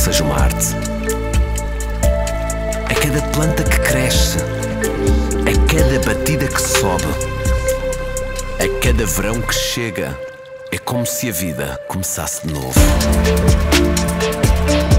seja uma arte. A cada planta que cresce, a cada batida que sobe, a cada verão que chega, é como se a vida começasse de novo.